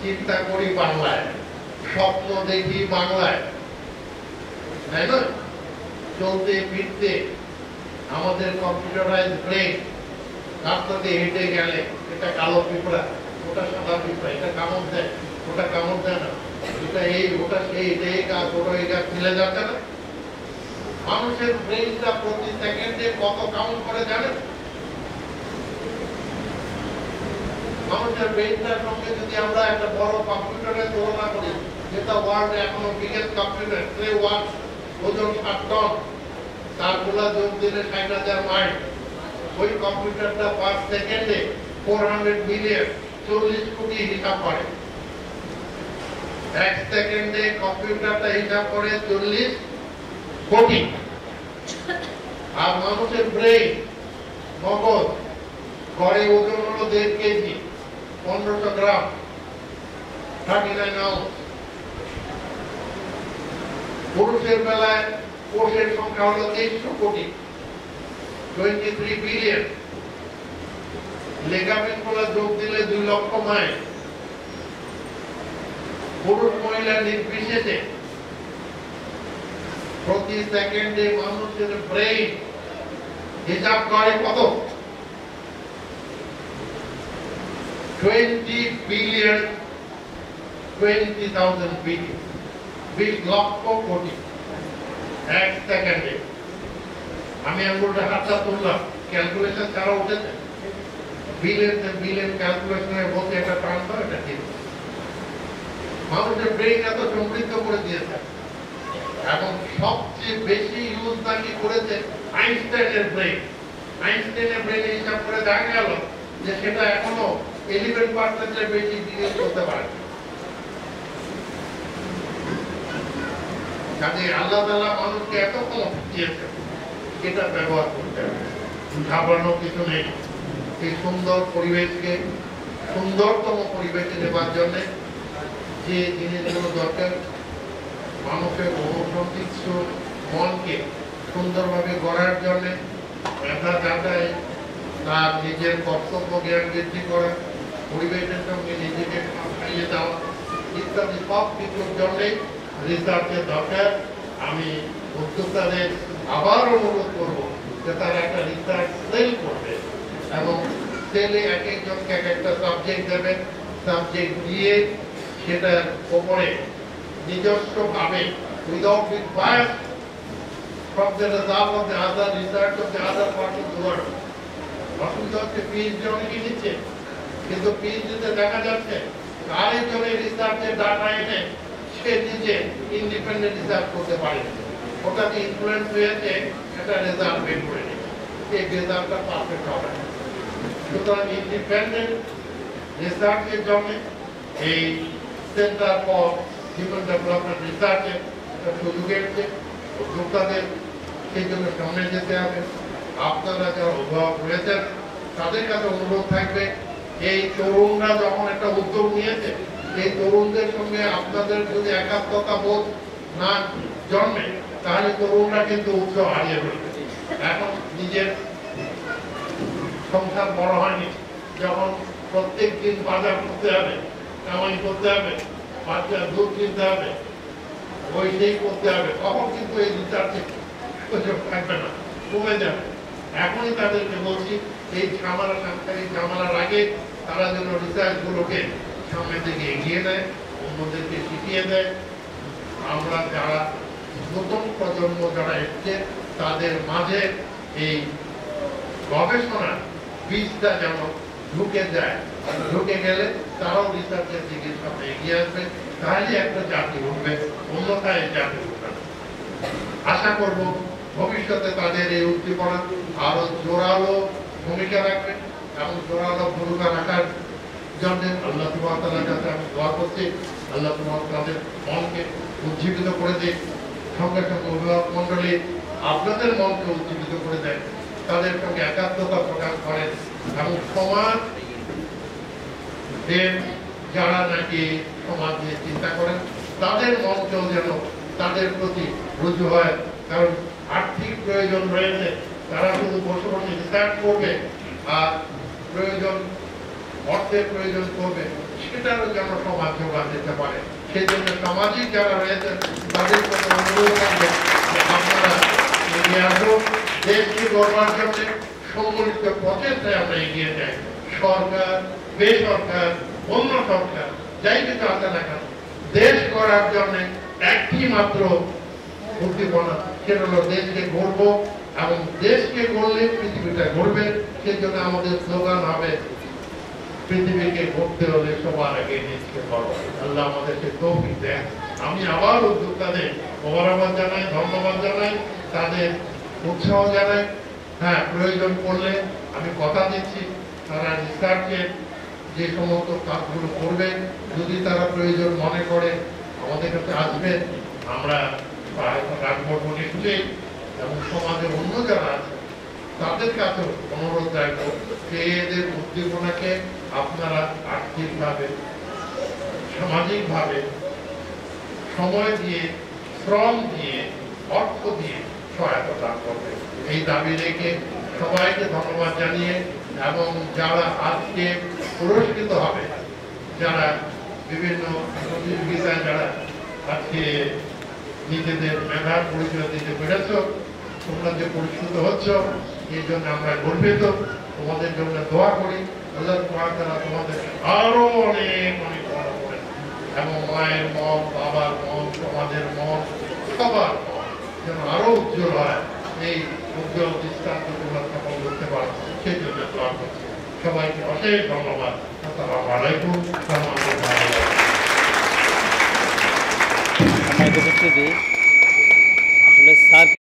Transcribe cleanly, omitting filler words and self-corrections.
চিন্তা করি বাংলায়, স্বপ্ন দেখি বাংলায়, তাই না? চলতে ফিরতে আমাদের কম্পিউটারাইজ ব্রেন রাস্তাতে হেঁটে গেলে এটা কালো পিঁপড়া, ওটা সাদা পিঁপড়া, এটা কামড় দেয়, ওটা কামড় দেয় না, এটা এই ওটা সেই, এটা এই গাছ ওটা এই গাছ ফেলে যাচ্ছে না। মানুষের ব্রেনটা প্রতি সেকেন্ডে কত কাউন্ট করে জানেন? মানুষের ব্রেনটার সঙ্গে যদি আমরা একটা বড় কম্পিউটারের তুলনা করি, যেটা ওয়ার্ল্ডে এখনো বিগেস্ট কম্পিউটার, ট্রে ওয়াট, ওজন 7 টন, তারগুলা যোগ দিলে 60,000 মাইল, ওই কম্পিউটারটা পার সেকেন্ডে 400 মিলিয়ন 40 কোটি হিসাব করে। এক সেকেন্ডে কম্পিউটারটা হিসাব করে 40 কোটি। আর মানুষের ব্রেন, মগজ, গড়ে ওজন হলো 1.5 কেজি, 1500 গ্রাম, 39 আউন্স। পুরুষের বেলায় কোষের সংখ্যা হলো 300 কোটি, 23 বিলিয়ন। লিগামেন্ট গুলো যোগ দিলে 2 লক্ষ মাইল। পুরুষ মহিলা নির্বিশেষে প্রতি সেকেন্ডে মানুষের ব্রেন হিসাব করে কত? 20 বিলিয়ন, 20,000 বিলিয়ন, 20 লক্ষ কোটি এক সেকেন্ডে। আমি আঙ্গুলটা হাতটা তুললাম, ক্যালকুলেশন ছাড়া উঠেছে, বিলিয়ন বিলিয়ন ক্যালকুলেশনের মধ্যে একটা ট্রান্সফার, এটা ঠিক। মানুষের ব্রেন এত সমৃদ্ধ করে দিয়েছে। এবং সবচেয়ে বেশি ইউজ নাকি করেছে আইনস্টাইনের ব্রেন। আইনস্টাইনের ব্রেন হিসাব করে দেখা গেল যে সেটা এখনো 11% বেশি ইউজ করতে পারে। কাজে আল্লাহ তাআলা মানুষকে এত ক্ষমতা দিয়েছে, এটা ব্যবহার করতে হবে, ঘাবড়ানোর কিছু নেই। এই সুন্দর পরিবেশকে সুন্দরতম পরিবেশে নেবার জন্য যে জিনিসগুলো দরকার, মানুষের অনুসন্ধিৎস মনকে সুন্দরভাবে গড়ার জন্য মেধা যাচাই, তার নিজের কর্তব্য জ্ঞান বৃদ্ধি করা, পরিবেশের সঙ্গে নিজেকে খাইয়ে দেওয়া ইত্যাদি সব কিছুর জন্যই রিসার্চের দরকার। আমি উদ্যোক্তাদের আবার অনুরোধ করব যে তারা একটা রিসার্চ সেল করবে এবং সেলে এক একজনকে এক একটা সাবজেক্ট দেবেন। সাবজেক্ট দিয়ে সেটার উপরে নিজস্বভাবে without being biased from the result of the other research of the other part of the world. অসুবিধা হচ্ছে পিএইচডি অনেকে নিচ্ছে, কিন্তু পিএইচডিতে দেখা যাচ্ছে আরেকজনের রিসার্চের ডাটা এনে সে নিজে ইন্ডিপেন্ডেন্ট রিসার্চ করতে পারে, ওটাতে ইনফ্লুয়েন্স হয়েছে, একটা রেজাল্ট বের করে নেই, এই রেজাল্টটা পারফেক্ট হবে। সুতরাং ইন্ডিপেন্ডেন্ট রিসার্চের জন্য এই সেন্টার ফর হিউম্যান ডেভেলপমেন্ট রিসার্চের একটা সুযোগ এসেছে। উদ্যোক্তাদের সেই জন্য সামনে যেতে হবে। আপনারা যারা অভিভাবক রয়েছেন তাদের কাছে অনুরোধ থাকবে, এই তরুণরা যখন একটা উদ্যোগ নিয়েছে, এই তরুণদের সঙ্গে আপনাদের যদি একাত্মতা বোধ না জন্মে, তাহলে তরুণরা কিন্তু উৎসাহ হারিয়ে ফেলবে। এখন নিজের সংসার বড় হয়নি, যখন প্রত্যেক দিন বাজার করতে হবে, কামাই করতে হবে, বাচ্চার দুধ কিনতে হবে, ওই সেই করতে হবে, তখন কিন্তু এই রিসার্চে সুযোগ থাকবে না, কমে যাবে। এখনই তাদেরকে বলছি, এই ঝামেলা সাংসারিক ঝামেলার আগে তারা যেন রিসার্চ গুলোকে সামনের দিকে এগিয়ে নেয়, অন্যদেরকে শিখিয়ে দেয়। আমরা যারা নতুন প্রজন্ম যারা এসছে তাদের মাঝে এই গবেষণার বীজটা যেন ঢুকে যায়, ঢুকে গেলে তারাও রিসার্চের দিকে সামনে এগিয়ে আসবে, তাহলে একটা জাতি উঠবে, অন্যথায় জাতি উঠবে। আশা করব ভবিষ্যতে তাদের এই উদ্দীপনা আরো জোরালো ভূমিকা রাখবে এবং জোরালো ভূমিকা রাখার জন্য আল্লাহ সুবহানাহু ওয়া তাআলার কাছে আমি দোয়া করছি, আল্লাহ সুবহানাহু তাদের মনকে উজ্জীবিত করে দিক। সঙ্গে সঙ্গে অভিভাবক মন্ডলী আপনাদের মনকে উজ্জীবিত করে দেন, তাদের সঙ্গে একাত্মতা প্রকাশ করেন এবং সমাজ যারা নাকি সমাজ নিয়ে চিন্তা করেন তাদের মনকেও যেন তাদের প্রতি রুজু হয়। কারণ আর্থিক প্রয়োজন রয়েছে, তারা শুধু বসে বসে রিসার্চ করবে আর প্রয়োজন অর্থের প্রয়োজন করবে, সেটা সেটারও যেন সমাজ যোগান দিতে পারে। সেই জন্য সামাজিক যারা রয়েছেন তাদের প্রতি অনুরোধ থাকবে যে আপনারা এগিয়ে আসুন, দেশকে গড়বার জন্য সম্মিলিত প্রচেষ্টায় আমরা এগিয়ে যাই। সরকার, বেসরকার, অন্য সরকার যাই কিছু আসে না কেন, দেশ গড়ার জন্য একটি মাত্র উদ্দীপনা, সেটা হলো দেশকে গড়ব, এবং দেশকে গড়লে পৃথিবীটা গড়বে। সেজন্য আমাদের স্লোগান হবে পৃথিবীকে গড়তে হলে সবার আগে দেশকে গড়ব। আল্লাহ আমাদেরকে তৌফিক দেন। আমি আবার উদ্যোক্তাদের মোবারকবাদ জানাই, ধন্যবাদ জানাই, তাদের উৎসাহ জানাই। হ্যাঁ, প্রয়োজন পড়লে আমি কথা দিচ্ছি তারা রিসার্চের যে সমস্ত কাজগুলো করবে, যদি তারা প্রয়োজন মনে করে আমাদের কাছে আসবেন, আমরা রাখবো নিশ্চয়ই। এবং সমাজের অন্য যারা আছে তাদের কাছেও অনুরোধ রাখবো যে এদের উদ্দীপনাকে আপনারা আর্থিকভাবে, সামাজিকভাবে সময় দিয়ে, শ্রম দিয়ে, অর্থ দিয়ে সহায়তা দান করবে। এই দাবি রেখে সবাইকে ধন্যবাদ জানিয়ে, এবং যারা আজকে পুরস্কৃত হবে, যারা বিভিন্ন প্রতিযোগিতায় যারা আজকে নিজেদের মেধার পরিচয় দিতে পেরেছ, তোমরা যে পুরস্কৃত হচ্ছ এই জন্য আমরা গর্বিত। তোমাদের জন্য দোয়া করি আল্লাহ তাআলা তোমাদের আরো অনেক অনেক বড় করে, এবং মায়ের মন, বাবার মন, সমাজের মন, সবার মন যেন আরো উজ্জ্বল হয়। এই উজ্জ্বল দৃষ্টান্ত তোমরা স্থাপন করতে পারো, সেই জন্য দোয়া করছি। সবাইকে অশেষ ধন্যবাদ। আসসালামু আলাইকুম ওয়া রাহমাতুল্লাহি। আসলে স্যার